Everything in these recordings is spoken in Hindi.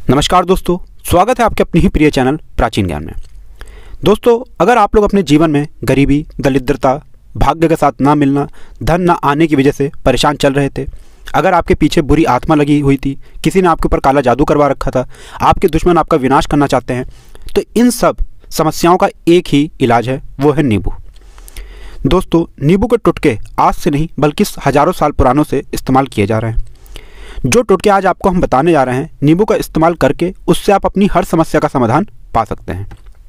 नमस्कार दोस्तों, स्वागत है आपके अपने ही प्रिय चैनल प्राचीन ज्ञान में। दोस्तों, अगर आप लोग अपने जीवन में गरीबी, दरिद्रता, भाग्य के साथ ना मिलना, धन ना आने की वजह से परेशान चल रहे थे, अगर आपके पीछे बुरी आत्मा लगी हुई थी, किसी ने आपके ऊपर काला जादू करवा रखा था, आपके दुश्मन आपका विनाश करना चाहते हैं, तो इन सब समस्याओं का एक ही इलाज है, वो है नींबू। दोस्तों, नींबू के टुटके आज से नहीं बल्कि हज़ारों साल पुरानों से इस्तेमाल किए जा रहे हैं। जो टुटके आज आपको हम बताने जा रहे हैं, नींबू का इस्तेमाल करके उससे आप अपनी हर समस्या का समाधान पा सकते हैं।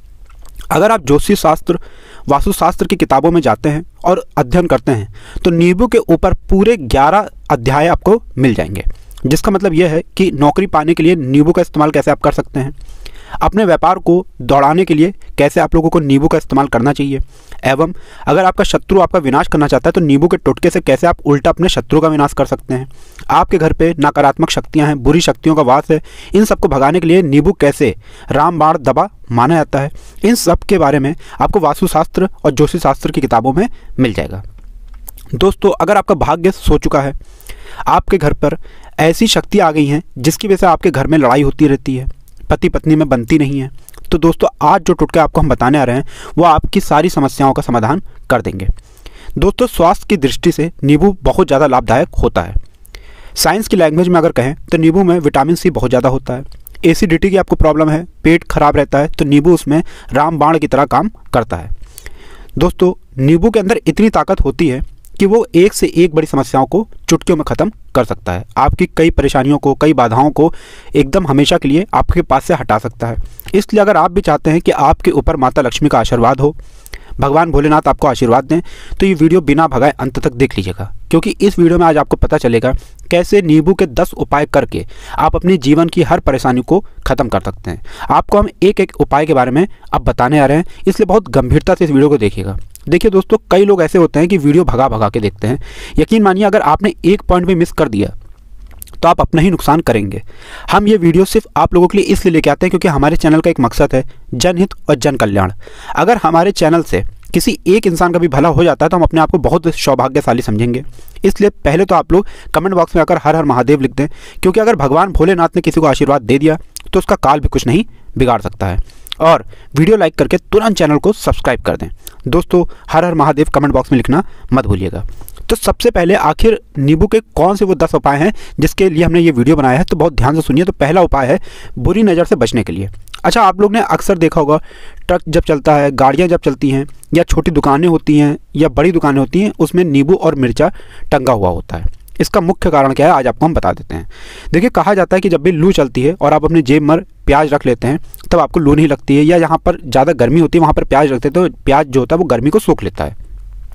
अगर आप ज्योतिष शास्त्र, वास्तुशास्त्र की किताबों में जाते हैं और अध्ययन करते हैं तो नींबू के ऊपर पूरे 11 अध्याय आपको मिल जाएंगे, जिसका मतलब यह है कि नौकरी पाने के लिए नींबू का इस्तेमाल कैसे आप कर सकते हैं, अपने व्यापार को दौड़ाने के लिए कैसे आप लोगों को नींबू का इस्तेमाल करना चाहिए, एवं अगर आपका शत्रु आपका विनाश करना चाहता है तो नींबू के टुटके से कैसे आप उल्टा अपने शत्रु का विनाश कर सकते हैं। आपके घर पे नकारात्मक शक्तियां हैं, बुरी शक्तियों का वास है, इन सबको भगाने के लिए नींबू कैसे रामबाण दवा माना जाता है, इन सब के बारे में आपको वास्तुशास्त्र और ज्योतिष शास्त्र की किताबों में मिल जाएगा। दोस्तों, अगर आपका भाग्य सो चुका है, आपके घर पर ऐसी शक्ति आ गई हैं जिसकी वजह से आपके घर में लड़ाई होती रहती है, पति पत्नी में बनती नहीं है, तो दोस्तों आज जो टुटके आपको हम बताने आ रहे हैं वो आपकी सारी समस्याओं का समाधान कर देंगे। दोस्तों, स्वास्थ्य की दृष्टि से नींबू बहुत ज़्यादा लाभदायक होता है। साइंस की लैंग्वेज में अगर कहें तो नींबू में विटामिन सी बहुत ज़्यादा होता है। एसिडिटी की आपको प्रॉब्लम है, पेट खराब रहता है, तो नींबू उसमें रामबाण की तरह काम करता है। दोस्तों, नींबू के अंदर इतनी ताकत होती है कि वो एक से एक बड़ी समस्याओं को चुटकियों में ख़त्म कर सकता है। आपकी कई परेशानियों को, कई बाधाओं को एकदम हमेशा के लिए आपके पास से हटा सकता है। इसलिए अगर आप भी चाहते हैं कि आपके ऊपर माता लक्ष्मी का आशीर्वाद हो, भगवान भोलेनाथ आपको आशीर्वाद दें, तो ये वीडियो बिना भगाए अंत तक देख लीजिएगा, क्योंकि इस वीडियो में आज आपको पता चलेगा कैसे नींबू के 10 उपाय करके आप अपने जीवन की हर परेशानी को ख़त्म कर सकते हैं। आपको हम एक एक उपाय के बारे में अब बताने आ रहे हैं, इसलिए बहुत गंभीरता से इस वीडियो को देखिएगा। देखिए दोस्तों, कई लोग ऐसे होते हैं कि वीडियो भगा भगा के देखते हैं। यकीन मानिए, अगर आपने एक पॉइंट भी मिस कर दिया तो आप अपना ही नुकसान करेंगे। हम ये वीडियो सिर्फ आप लोगों के लिए इसलिए लेके आते हैं क्योंकि हमारे चैनल का एक मकसद है जनहित और जन कल्याण। अगर हमारे चैनल से किसी एक इंसान का भी भला हो जाता है तो हम अपने आप को बहुत सौभाग्यशाली समझेंगे। इसलिए पहले तो आप लोग कमेंट बॉक्स में आकर हर हर महादेव लिख दें, क्योंकि अगर भगवान भोलेनाथ ने किसी को आशीर्वाद दे दिया तो उसका काल भी कुछ नहीं बिगाड़ सकता है। और वीडियो लाइक करके तुरंत चैनल को सब्सक्राइब कर दें। दोस्तों, हर हर महादेव कमेंट बॉक्स में लिखना मत भूलिएगा। तो सबसे पहले आखिर नींबू के कौन से वो 10 उपाय हैं जिसके लिए हमने ये वीडियो बनाया है, तो बहुत ध्यान से सुनिए। तो पहला उपाय है बुरी नज़र से बचने के लिए। अच्छा, आप लोग ने अक्सर देखा होगा, ट्रक जब चलता है, गाड़ियाँ जब चलती हैं, या छोटी दुकानें होती हैं या बड़ी दुकानें होती हैं, उसमें नींबू और मिर्चा टंगा हुआ होता है। इसका मुख्य कारण क्या है आज आपको हम बता देते हैं। देखिए, कहा जाता है कि जब भी लू चलती है और आप अपनी जेब में प्याज रख लेते हैं तब आपको लू नहीं लगती है, या जहाँ पर ज़्यादा गर्मी होती है वहाँ पर प्याज रखते हैं तो प्याज जो होता है वो गर्मी को सोख लेता है।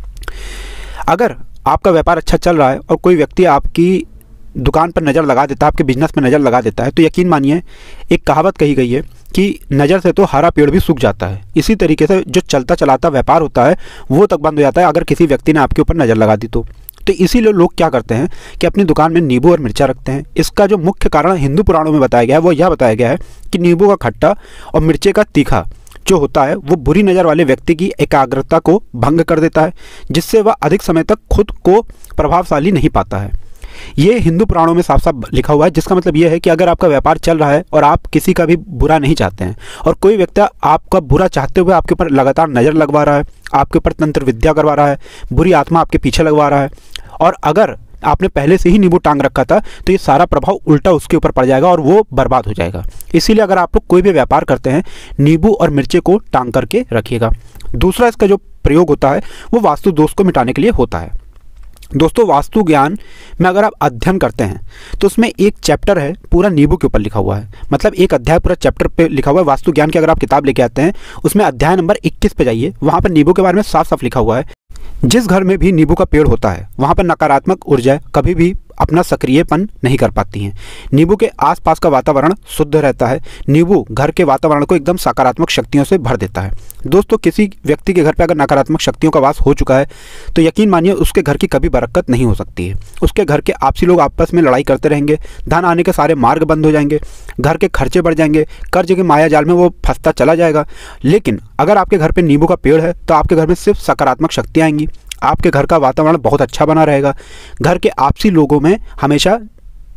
अगर आपका व्यापार अच्छा चल रहा है और कोई व्यक्ति आपकी दुकान पर नज़र लगा देता है, आपके बिजनेस में नज़र लगा देता है, तो यकीन मानिए एक कहावत कही गई है कि नज़र से तो हरा पेड़ भी सूख जाता है। इसी तरीके से जो चलता चलाता व्यापार होता है वो तक बंद हो जाता है अगर किसी व्यक्ति ने आपके ऊपर नज़र लगा दी तो इसीलिए लोग क्या करते हैं कि अपनी दुकान में नींबू और मिर्चा रखते हैं। इसका जो मुख्य कारण हिंदू पुराणों में बताया गया है वो यह बताया गया है कि नींबू का खट्टा और मिर्चे का तीखा जो होता है वो बुरी नज़र वाले व्यक्ति की एकाग्रता को भंग कर देता है, जिससे वह अधिक समय तक खुद को प्रभावशाली नहीं पाता है। ये हिंदू पुराणों में साफ साफ लिखा हुआ है, जिसका मतलब ये है कि अगर आपका व्यापार चल रहा है और आप किसी का भी बुरा नहीं चाहते हैं और कोई व्यक्ति आपका बुरा चाहते हुए आपके ऊपर लगातार नज़र लगवा रहा है, आपके ऊपर तंत्र विद्या करवा रहा है, बुरी आत्मा आपके पीछे लगवा रहा है, और अगर आपने पहले से ही नींबू टांग रखा था तो ये सारा प्रभाव उल्टा उसके ऊपर पड़ जाएगा और वो बर्बाद हो जाएगा। इसीलिए अगर आप लोग कोई भी व्यापार करते हैं, नींबू और मिर्चे को टांग करके रखिएगा। दूसरा इसका जो प्रयोग होता है वो वास्तु दोष को मिटाने के लिए होता है। दोस्तों, वास्तु ज्ञान में अगर आप अध्ययन करते हैं तो उसमें एक चैप्टर है पूरा नींबू के ऊपर लिखा हुआ है, मतलब एक अध्याय पूरा चैप्टर पे लिखा हुआ है। वास्तु ज्ञान की अगर आप किताब लेके आते हैं उसमें अध्याय नंबर 21 पे जाइए, वहाँ पर नींबू के बारे में साफ साफ लिखा हुआ है। जिस घर में भी नींबू का पेड़ होता है वहाँ पर नकारात्मक ऊर्जा कभी भी अपना सक्रियपन नहीं कर पाती हैं। नींबू के आसपास का वातावरण शुद्ध रहता है। नींबू घर के वातावरण को एकदम सकारात्मक शक्तियों से भर देता है। दोस्तों, किसी व्यक्ति के घर पे अगर नकारात्मक शक्तियों का वास हो चुका है तो यकीन मानिए उसके घर की कभी बरकत नहीं हो सकती है। उसके घर के आपसी लोग आपस में लड़ाई करते रहेंगे, धन आने के सारे मार्ग बंद हो जाएंगे, घर के खर्चे बढ़ जाएंगे, कर्ज के माया जाल में वो फंसता चला जाएगा। लेकिन अगर आपके घर पे नींबू का पेड़ है तो आपके घर में सिर्फ सकारात्मक शक्तियाँ आएंगी, आपके घर का वातावरण बहुत अच्छा बना रहेगा। घर के आपसी लोगों में हमेशा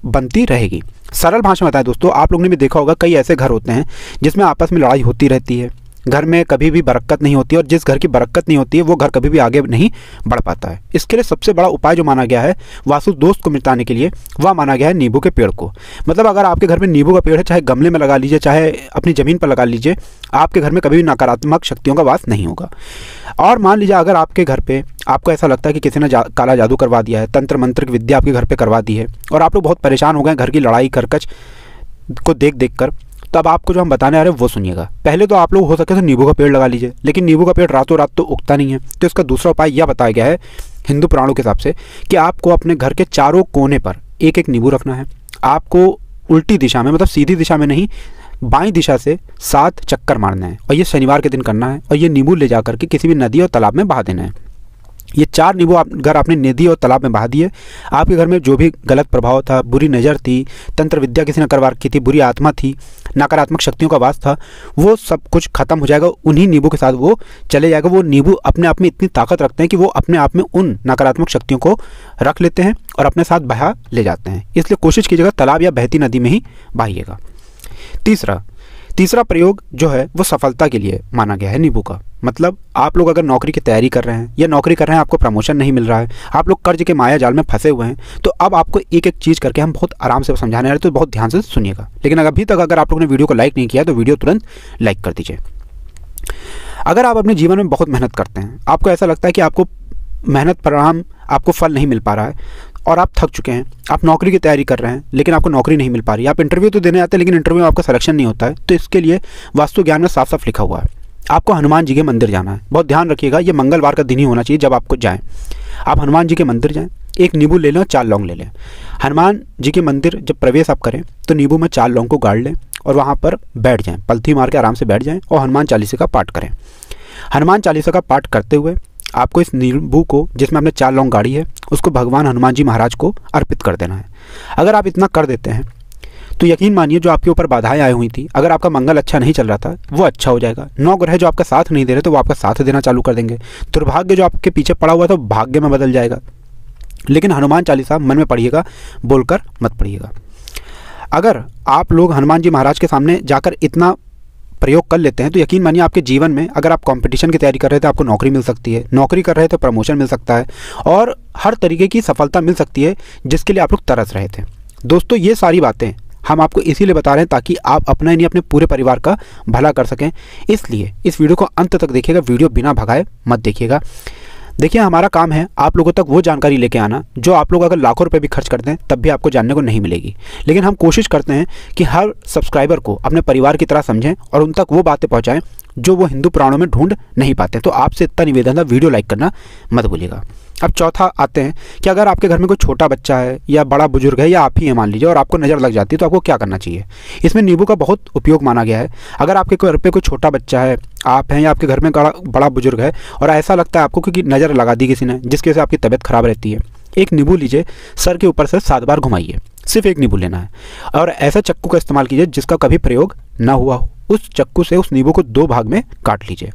बनती रहेगी। सरल भाषा में बताएं दोस्तों, आप लोगों ने भी देखा होगा कई ऐसे घर होते हैं जिसमें आपस में लड़ाई होती रहती है, घर में कभी भी बरकत नहीं होती है, और जिस घर की बरकत नहीं होती है वो घर कभी भी आगे नहीं बढ़ पाता है। इसके लिए सबसे बड़ा उपाय जो माना गया है वास्तु दोष को मिटाने के लिए, वह माना गया है नींबू के पेड़ को। मतलब अगर आपके घर में नींबू का पेड़ है, चाहे गमले में लगा लीजिए, चाहे अपनी ज़मीन पर लगा लीजिए, आपके घर में कभी भी नकारात्मक शक्तियों का वास नहीं होगा। और मान लीजिए अगर आपके घर पे आपको ऐसा लगता है कि किसी ने काला जादू करवा दिया है, तंत्र मंत्र की विद्या आपके घर पे करवा दी है, और आप लोग बहुत परेशान हो गए घर की लड़ाई करकच को देख देख कर, तब आपको जो हम बताने आ रहे हैं वो सुनिएगा। पहले तो आप लोग हो सके तो नींबू का पेड़ लगा लीजिए, लेकिन नींबू का पेड़ रातों रात तो उगता नहीं है। तो इसका दूसरा उपाय यह बताया गया है हिंदू पुराणों के हिसाब से कि आपको अपने घर के चारों कोने पर एक एक नींबू रखना है। आपको उल्टी दिशा में, मतलब सीधी दिशा में नहीं, बाईं दिशा से 7 चक्कर मारना है, और ये शनिवार के दिन करना है। और ये नींबू ले जाकर के किसी भी नदी और तालाब में बहा देना है। ये 4 नींबू अगर आपने नदी और तालाब में बहा दिए, आपके घर में जो भी गलत प्रभाव था, बुरी नज़र थी, तंत्र विद्या किसी ने करवा रखी थी, बुरी आत्मा थी, नकारात्मक शक्तियों का वास था, वो सब कुछ खत्म हो जाएगा। उन्हीं नींबू के साथ वो चले जाएगा। वो नींबू अपने आप में इतनी ताकत रखते हैं कि वो अपने आप में उन नकारात्मक शक्तियों को रख लेते हैं और अपने साथ बहा ले जाते हैं। इसलिए कोशिश कीजिएगा तालाब या बहती नदी में ही बहाइएगा। तीसरा प्रयोग जो है वो सफलता के लिए माना गया है नींबू का। मतलब आप लोग अगर नौकरी की तैयारी कर रहे हैं या नौकरी कर रहे हैं, आपको प्रमोशन नहीं मिल रहा है, आप लोग कर्ज के माया जाल में फंसे हुए हैं, तो अब आपको एक एक चीज़ करके हम बहुत आराम से समझाने रहे, तो बहुत ध्यान से सुनिएगा। लेकिन अभी तक अगर आप लोगों ने वीडियो को लाइक नहीं किया तो वीडियो तुरंत लाइक कर दीजिए। अगर आप अपने जीवन में बहुत मेहनत करते हैं, आपको ऐसा लगता है कि आपको मेहनत परिणाम आपको फल नहीं मिल पा रहा है और आप थक चुके हैं, आप नौकरी की तैयारी कर रहे हैं लेकिन आपको नौकरी नहीं मिल पा रही, आप इंटरव्यू तो देने आते हैं लेकिन इंटरव्यू में आपका सिलेक्शन नहीं होता है, तो इसके लिए वास्तु ज्ञान में साफ साफ लिखा हुआ है आपको हनुमान जी के मंदिर जाना है। बहुत ध्यान रखिएगा, ये मंगलवार का दिन ही होना चाहिए जब आपको जाएं। आप हनुमान जी के मंदिर जाएं, एक नींबू ले लें और 4 लौंग ले लें। हनुमान जी के मंदिर जब प्रवेश आप करें तो नींबू में 4 लौंग को गाड़ लें और वहाँ पर बैठ जाएं, पलथी मार के आराम से बैठ जाएं और हनुमान चालीसा का पाठ करें। हनुमान चालीसा का पाठ करते हुए आपको इस नींबू को, जिसमें आपने 4 लौंग गाड़ी है, उसको भगवान हनुमान जी महाराज को अर्पित कर देना है। अगर आप इतना कर देते हैं तो यकीन मानिए जो आपके ऊपर बाधाएं आई हुई थी, अगर आपका मंगल अच्छा नहीं चल रहा था वो अच्छा हो जाएगा। 9 ग्रह जो आपका साथ नहीं दे रहे तो वो आपका साथ देना चालू कर देंगे। दुर्भाग्य जो आपके पीछे पड़ा हुआ था भाग्य में बदल जाएगा। लेकिन हनुमान चालीसा मन में पढ़िएगा, बोलकर मत पढ़िएगा। अगर आप लोग हनुमान जी महाराज के सामने जाकर इतना प्रयोग कर लेते हैं तो यकीन मानिए आपके जीवन में, अगर आप कंपटीशन की तैयारी कर रहे थे आपको नौकरी मिल सकती है, नौकरी कर रहे थे प्रमोशन मिल सकता है, और हर तरीके की सफलता मिल सकती है जिसके लिए आप लोग तरस रहे थे। दोस्तों ये सारी बातें हम आपको इसीलिए बता रहे हैं ताकि आप अपना ही नहीं अपने पूरे परिवार का भला कर सकें। इसलिए इस वीडियो को अंत तक देखिएगा, वीडियो बिना भगाए मत देखिएगा। देखिए हमारा काम है आप लोगों तक वो जानकारी लेके आना जो आप लोग अगर लाखों रुपए भी खर्च करते हैं तब भी आपको जानने को नहीं मिलेगी। लेकिन हम कोशिश करते हैं कि हर सब्सक्राइबर को अपने परिवार की तरह समझें और उन तक वो बातें पहुंचाएं जो वो हिंदू पुराणों में ढूंढ नहीं पाते। तो आपसे इतना निवेदन था, वीडियो लाइक करना मत भूलिएगा। अब चौथा आते हैं कि अगर आपके घर में कोई छोटा बच्चा है या बड़ा बुजुर्ग है या आप ही है मान लीजिए, और आपको नज़र लग जाती है तो आपको क्या करना चाहिए। इसमें नींबू का बहुत उपयोग माना गया है। अगर आपके घर पे कोई छोटा बच्चा है, आप हैं, या आपके घर में बड़ा बुजुर्ग है और ऐसा लगता है आपको कि नज़र लगा दी किसी ने जिसकी वजह से आपकी तबीयत खराब रहती है, एक नींबू लीजिए, सर के ऊपर से 7 बार घुमाइए। सिर्फ एक नींबू लेना है और ऐसा चक्कू का इस्तेमाल कीजिए जिसका कभी प्रयोग ना हुआ हो। उस चक्कू से उस नींबू को 2 भाग में काट लीजिए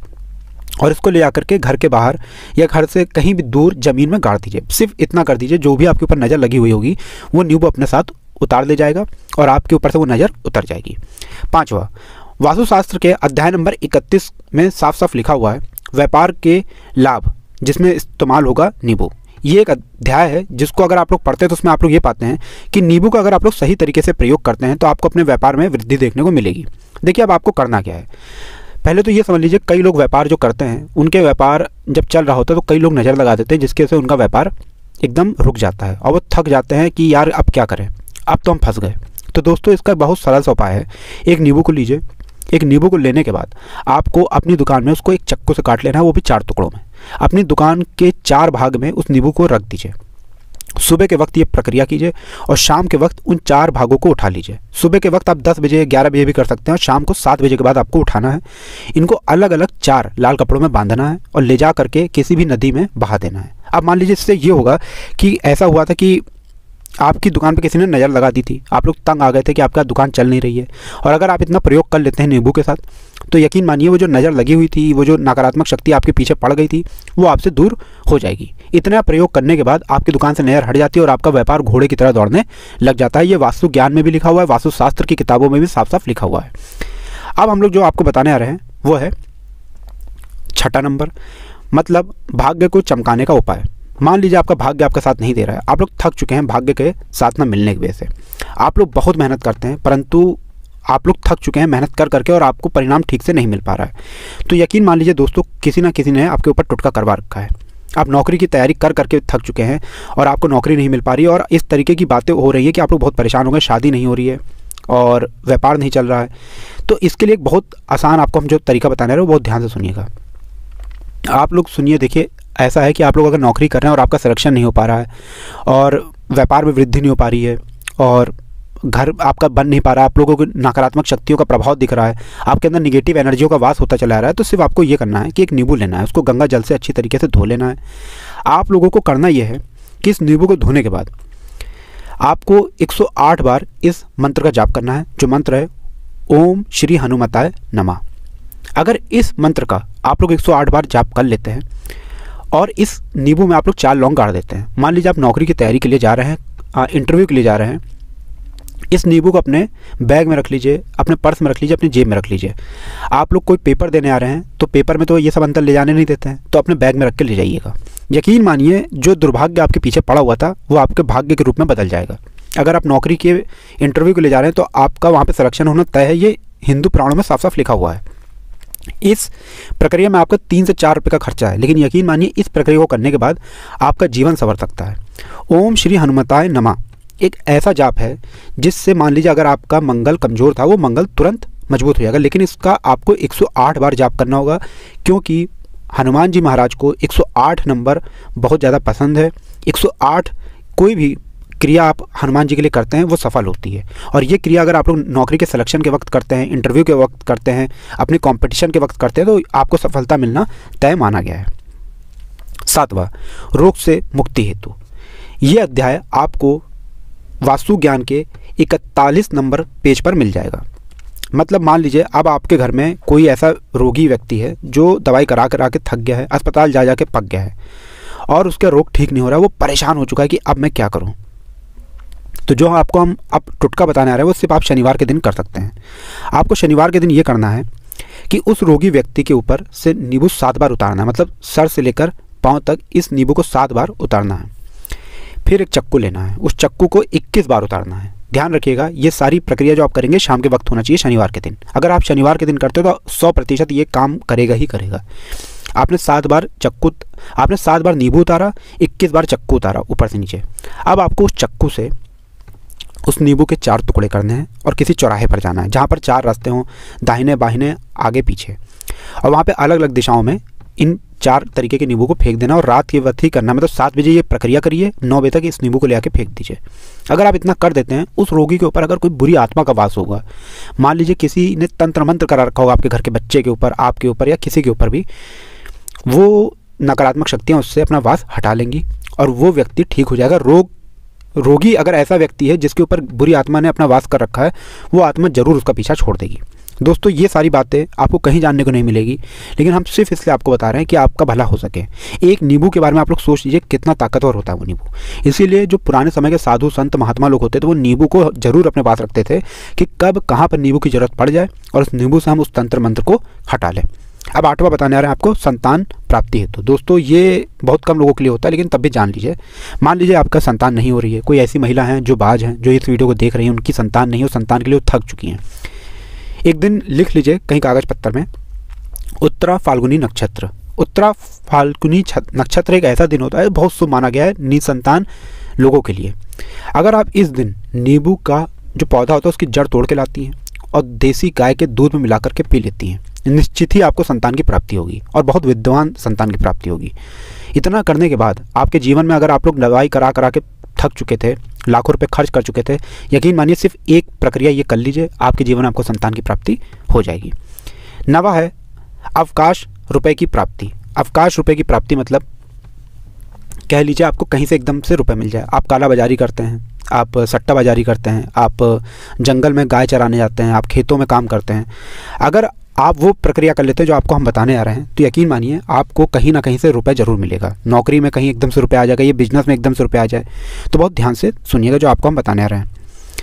और इसको ले आकर के घर के बाहर या घर से कहीं भी दूर ज़मीन में गाड़ दीजिए। सिर्फ इतना कर दीजिए, जो भी आपके ऊपर नज़र लगी हुई होगी वो नींबू अपने साथ उतार ले जाएगा और आपके ऊपर से वो नज़र उतर जाएगी। 5वां, वास्तुशास्त्र के अध्याय नंबर 31 में साफ साफ लिखा हुआ है व्यापार के लाभ जिसमें इस्तेमाल होगा नींबू। ये एक अध्याय है जिसको अगर आप लोग पढ़ते हैं तो उसमें आप लोग ये पाते हैं कि नींबू का अगर आप लोग सही तरीके से प्रयोग करते हैं तो आपको अपने व्यापार में वृद्धि देखने को मिलेगी। देखिए अब आपको करना क्या है, पहले तो ये समझ लीजिए कई लोग व्यापार जो करते हैं उनके व्यापार जब चल रहा होता है तो कई लोग नज़र लगा देते हैं जिसकी वजह से उनका व्यापार एकदम रुक जाता है और वो थक जाते हैं कि यार अब क्या करें, अब तो हम फंस गए। तो दोस्तों इसका बहुत सरल सा उपाय है, एक नींबू को लीजिए। एक नींबू को लेने के बाद आपको अपनी दुकान में उसको एक चक्कू से काट लेना है, वो भी 4 टुकड़ों में। अपनी दुकान के 4 भाग में उस नींबू को रख दीजिए। सुबह के वक्त ये प्रक्रिया कीजिए और शाम के वक्त उन 4 भागों को उठा लीजिए। सुबह के वक्त आप 10 बजे 11 बजे भी कर सकते हैं और शाम को 7 बजे के बाद आपको उठाना है। इनको अलग अलग 4 लाल कपड़ों में बांधना है और ले जा करके किसी भी नदी में बहा देना है। अब मान लीजिए इससे ये होगा कि ऐसा हुआ था कि आपकी दुकान पे किसी ने नज़र लगा दी थी, आप लोग तंग आ गए थे कि आपका दुकान चल नहीं रही है, और अगर आप इतना प्रयोग कर लेते हैं नींबू के साथ, तो यकीन मानिए वो जो नज़र लगी हुई थी, वो जो नकारात्मक शक्ति आपके पीछे पड़ गई थी, वो आपसे दूर हो जाएगी। इतना प्रयोग करने के बाद आपकी दुकान से नज़र हट जाती है और आपका व्यापार घोड़े की तरह दौड़ने लग जाता है। ये वास्तु ज्ञान में भी लिखा हुआ है, वास्तुशास्त्र की किताबों में भी साफ साफ लिखा हुआ है। अब हम लोग जो आपको बताने आ रहे हैं वो है छठा नंबर, मतलब भाग्य को चमकाने का उपाय। मान लीजिए आपका भाग्य आपका साथ नहीं दे रहा है, आप लोग थक चुके हैं भाग्य के साथ ना मिलने की वजह से। आप लोग बहुत मेहनत करते हैं परंतु आप लोग थक चुके हैं मेहनत कर करके और आपको परिणाम ठीक से नहीं मिल पा रहा है। तो यकीन मान लीजिए दोस्तों, किसी ना किसी ने आपके ऊपर टुटका करवा रखा है। आप नौकरी की तैयारी कर करके थक चुके हैं और आपको नौकरी नहीं मिल पा रही है, और इस तरीके की बातें हो रही है कि आप लोग बहुत परेशान हो गए, शादी नहीं हो रही है और व्यापार नहीं चल रहा है। तो इसके लिए एक बहुत आसान आपको हम जो तरीका बताने रहे हैं वो बहुत ध्यान से सुनिएगा। आप लोग सुनिए, देखिए ऐसा है कि आप लोग अगर नौकरी कर रहे हैं और आपका सिलेक्शन नहीं हो पा रहा है और व्यापार में वृद्धि नहीं हो पा रही है और घर आपका बन नहीं पा रहा है, आप लोगों को नकारात्मक शक्तियों का प्रभाव दिख रहा है, आपके अंदर निगेटिव एनर्जियों का वास होता चला आ रहा है, तो सिर्फ आपको ये करना है कि एक नींबू लेना है, उसको गंगा जल से अच्छी तरीके से धो लेना है। आप लोगों को करना यह है कि इस नींबू को धोने के बाद आपको 108 बार इस मंत्र का जाप करना है, जो मंत्र है ओम श्री हनुमताय नमः। अगर इस मंत्र का आप लोग 108 बार जाप कर लेते हैं और इस नींबू में आप लोग 4 लौंग गाड़ देते हैं, मान लीजिए आप नौकरी की तैयारी के लिए जा रहे हैं, इंटरव्यू के लिए जा रहे हैं, इस नींबू को अपने बैग में रख लीजिए, अपने पर्स में रख लीजिए, अपनी जेब में रख लीजिए। आप लोग कोई पेपर देने आ रहे हैं तो पेपर में तो ये सब अंदर ले जाने नहीं देते हैं, तो अपने बैग में रख के ले जाइएगा। यकीन मानिए जो दुर्भाग्य आपके पीछे पड़ा हुआ था वो आपके भाग्य के रूप में बदल जाएगा। अगर आप नौकरी के इंटरव्यू के लिए जा रहे हैं तो आपका वहाँ पर सिलेक्शन होना तय है, ये हिंदू पुराणों में साफ साफ लिखा हुआ है। इस प्रक्रिया में आपका 3 से 4 रुपये का खर्चा है, लेकिन यकीन मानिए इस प्रक्रिया को करने के बाद आपका जीवन संवर सकता है। ओम श्री हनुमताय नमः एक ऐसा जाप है जिससे मान लीजिए अगर आपका मंगल कमज़ोर था वो मंगल तुरंत मजबूत हो जाएगा, लेकिन इसका आपको 108 बार जाप करना होगा, क्योंकि हनुमान जी महाराज को 108 नंबर बहुत ज़्यादा पसंद है। 108 कोई भी क्रिया आप हनुमान जी के लिए करते हैं वो सफल होती है, और ये क्रिया अगर आप लोग नौकरी के सिलेक्शन के वक्त करते हैं, इंटरव्यू के वक्त करते हैं, अपने कंपटीशन के वक्त करते हैं, तो आपको सफलता मिलना तय माना गया है। 7वां, रोग से मुक्ति हेतु। ये अध्याय आपको वास्तु ज्ञान के 41 नंबर पेज पर मिल जाएगा। मतलब मान लीजिए अब आपके घर में कोई ऐसा रोगी व्यक्ति है जो दवाई करा करा के थक गया है, अस्पताल जा के पक गया है और उसका रोग ठीक नहीं हो रहा है, वो परेशान हो चुका है कि अब मैं क्या करूं। तो जो आपको हम अब टुटका बताने आ रहे हैं वो सिर्फ आप शनिवार के दिन कर सकते हैं। आपको शनिवार के दिन ये करना है कि उस रोगी व्यक्ति के ऊपर से नींबू 7 बार उतारना है, मतलब सर से लेकर पाँव तक इस नींबू को 7 बार उतारना है। फिर एक चक्कू लेना है, उस चक्कू को 21 बार उतारना है। ध्यान रखिएगा ये सारी प्रक्रिया जो आप करेंगे शाम के वक्त होना चाहिए, शनिवार के दिन। अगर आप शनिवार के दिन करते हो तो 100% ये काम करेगा ही करेगा। आपने 7 बार नींबू उतारा, 21 बार चक्कू उतारा ऊपर से नीचे। अब आपको उस चक्कू से उस नींबू के 4 टुकड़े करने हैं और किसी चौराहे पर जाना है जहाँ पर 4 रास्ते हों, दाहिने बाहिने आगे पीछे, और वहाँ पे अलग अलग दिशाओं में इन 4 तरीके के नींबू को फेंक देना और रात के वक्त ही करना। मतलब 7 बजे ये प्रक्रिया करिए, 9 बजे तक इस नींबू को ले आके फेंक दीजिए। अगर आप इतना कर देते हैं, उस रोगी के ऊपर अगर कोई बुरी आत्मा का वास होगा, मान लीजिए किसी ने तंत्र मंत्र करा रखा होगा आपके घर के बच्चे के ऊपर, आपके ऊपर या किसी के ऊपर भी, वो नकारात्मक शक्तियाँ उससे अपना वास हटा लेंगी और वो व्यक्ति ठीक हो जाएगा। रोगी अगर ऐसा व्यक्ति है जिसके ऊपर बुरी आत्मा ने अपना वास कर रखा है, वो आत्मा जरूर उसका पीछा छोड़ देगी। दोस्तों ये सारी बातें आपको कहीं जानने को नहीं मिलेगी, लेकिन हम सिर्फ इसलिए आपको बता रहे हैं कि आपका भला हो सके। एक नींबू के बारे में आप लोग सोच लीजिए कितना ताकतवर होता है वो नींबू। इसीलिए जो पुराने समय के साधु संत महात्मा लोग होते थे वो नींबू को जरूर अपने पास रखते थे कि कब कहाँ पर नींबू की जरूरत पड़ जाए और उस नींबू से हम उस तंत्र मंत्र को हटा लें। अब 8वां बताने आ रहे हैं आपको संतान प्राप्ति हेतु। दोस्तों ये बहुत कम लोगों के लिए होता है, लेकिन तब भी जान लीजिए। मान लीजिए आपका संतान नहीं हो रही है, कोई ऐसी महिला है जो बाज हैं, जो इस वीडियो को देख रही हैं, उनकी संतान नहीं हो, संतान के लिए वो थक चुकी हैं। एक दिन लिख लीजिए कहीं कागज पत्तर में, उत्तरा फाल्गुनी नक्षत्र। उत्तरा फाल्गुनी नक्षत्र एक ऐसा दिन होता है बहुत शुभ माना गया है निसंतान लोगों के लिए। अगर आप इस दिन नींबू का जो पौधा होता है उसकी जड़ तोड़ के लाती हैं और देसी गाय के दूध में मिलाकर के पी लेती हैं, निश्चित ही आपको संतान की प्राप्ति होगी और बहुत विद्वान संतान की प्राप्ति होगी। इतना करने के बाद आपके जीवन में अगर आप लोग दवाई करा करा के थक चुके थे, लाखों रुपए खर्च कर चुके थे, यकीन मानिए सिर्फ एक प्रक्रिया ये कर लीजिए, आपके जीवन में आपको संतान की प्राप्ति हो जाएगी। 9वां है अवकाश रुपए की प्राप्ति। अवकाश रुपए की प्राप्ति मतलब कह लीजिए आपको कहीं से एकदम से रुपए मिल जाए। आप काला बाजारी करते हैं, आप सट्टाबाजारी करते हैं, आप जंगल में गाय चराने जाते हैं, आप खेतों में काम करते हैं, अगर आप वो प्रक्रिया कर लेते हैं जो आपको हम बताने आ रहे हैं, तो यकीन मानिए आपको कहीं ना कहीं से रुपए ज़रूर मिलेगा। नौकरी में कहीं एकदम से रुपए आ जाएगा, ये बिजनेस में एकदम से रुपए आ जाए, तो बहुत ध्यान से सुनिएगा जो आपको हम बताने आ रहे हैं।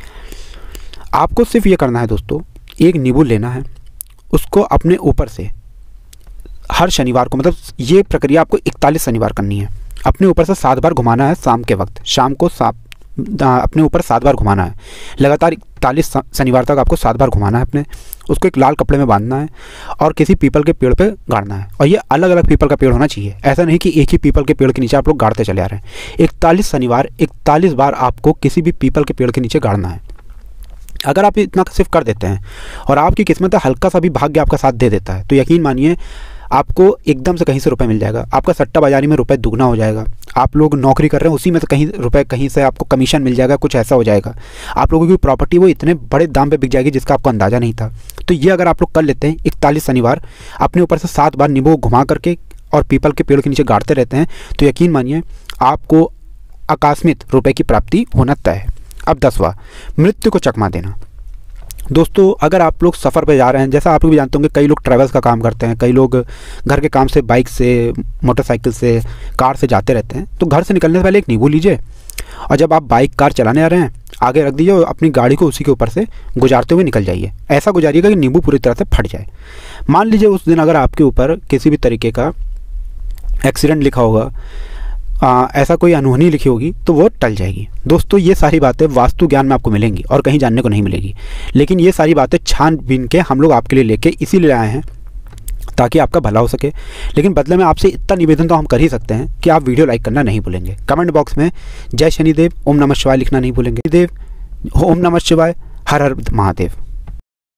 आपको सिर्फ ये करना है दोस्तों, एक नींबू लेना है, उसको अपने ऊपर से हर शनिवार को, मतलब ये प्रक्रिया आपको 41 शनिवार करनी है, अपने ऊपर से 7 बार घुमाना है। शाम के वक्त, शाम को अपने ऊपर 7 बार घुमाना है। लगातार 41 शनिवार तक आपको 7 बार घुमाना है अपने। उसको एक लाल कपड़े में बांधना है और किसी पीपल के पेड़ पे गाड़ना है। और ये अलग अलग पीपल का पेड़ होना चाहिए, ऐसा नहीं कि एक ही पीपल के पेड़ के नीचे आप लोग गाड़ते चले आ रहे हैं। 41 शनिवार 41 बार आपको किसी भी पीपल के पेड़ के नीचे गाड़ना है। अगर आप इतना सिर्फ कर देते हैं और आपकी किस्मत हल्का सा भी भाग्य आपका साथ दे देता है, तो यकीन मानिए आपको एकदम से कहीं से रुपए मिल जाएगा। आपका सट्टा बाजारी में रुपए दुगना हो जाएगा। आप लोग नौकरी कर रहे हैं, उसी में से कहीं रुपए, कहीं से आपको कमीशन मिल जाएगा, कुछ ऐसा हो जाएगा। आप लोगों की प्रॉपर्टी वो इतने बड़े दाम पे बिक जाएगी जिसका आपको अंदाज़ा नहीं था। तो ये अगर आप लोग कर लेते हैं 41 शनिवार, अपने ऊपर से 7 बार नींबू घुमा करके और पीपल के पेड़ के नीचे गाड़ते रहते हैं, तो यकीन मानिए आपको आकस्मिक रुपये की प्राप्ति होना तय है। अब 10वां, मृत्यु को चकमा देना। दोस्तों अगर आप लोग सफ़र पे जा रहे हैं, जैसा आप लोग भी जानते होंगे, कई लोग ट्रैवल्स का काम करते हैं, कई लोग घर के काम से बाइक से, मोटरसाइकिल से, कार से जाते रहते हैं, तो घर से निकलने से पहले एक नींबू लीजिए और जब आप बाइक कार चलाने आ रहे हैं आगे रख दीजिए और अपनी गाड़ी को उसी के ऊपर से गुजारते हुए निकल जाइए। ऐसा गुजारिएगा कि नींबू पूरी तरह से फट जाए। मान लीजिए उस दिन अगर आपके ऊपर किसी भी तरीके का एक्सीडेंट लिखा होगा, ऐसा कोई अनहोनी लिखी होगी, तो वो टल जाएगी। दोस्तों ये सारी बातें वास्तु ज्ञान में आपको मिलेंगी और कहीं जानने को नहीं मिलेगी, लेकिन ये सारी बातें छानबीन के हम लोग आपके लिए लेके इसीलिए आए हैं ताकि आपका भला हो सके। लेकिन बदले में आपसे इतना निवेदन तो हम कर ही सकते हैं कि आप वीडियो लाइक करना नहीं भूलेंगे। कमेंट बॉक्स में जय शनिदेव, ओम नमः शिवाय लिखना नहीं भूलेंगे। देव, ओम नमः शिवाय, हर हर महादेव।